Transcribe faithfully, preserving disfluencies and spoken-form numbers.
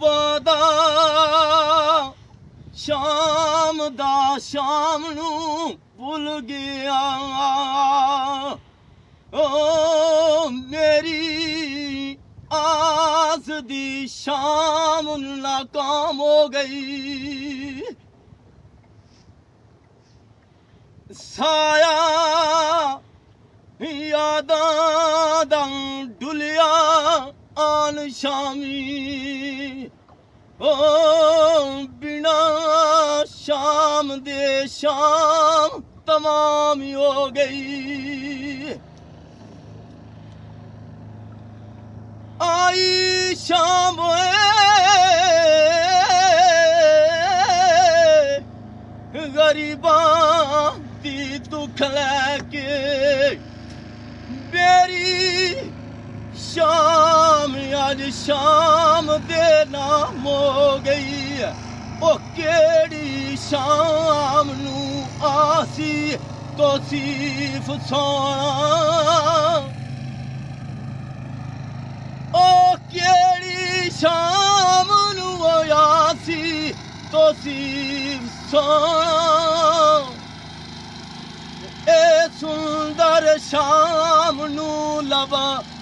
ਸੁਬਹ ਦਾ ਸ਼ਾਮ ਦਾ ਸ਼ਾਮ ਨੂੰ ਭੁੱਲ ਗਿਆ ਓ ਮੇਰੀ आस दी शाम नाकाम हो गई साया यादां दा डुलिया आन शामी ओ बिना शाम दे शाम तमाम हो गई आई शाम गरीबां दी दुख लैके मेरी शाम अज शाम दे नाम हो गई ओ केड़ी शाम नू आसी तौसीफ सोना ओ केड़ी शाम नू आसी तौसीफ सोना ए सुंदर शाम नू लवा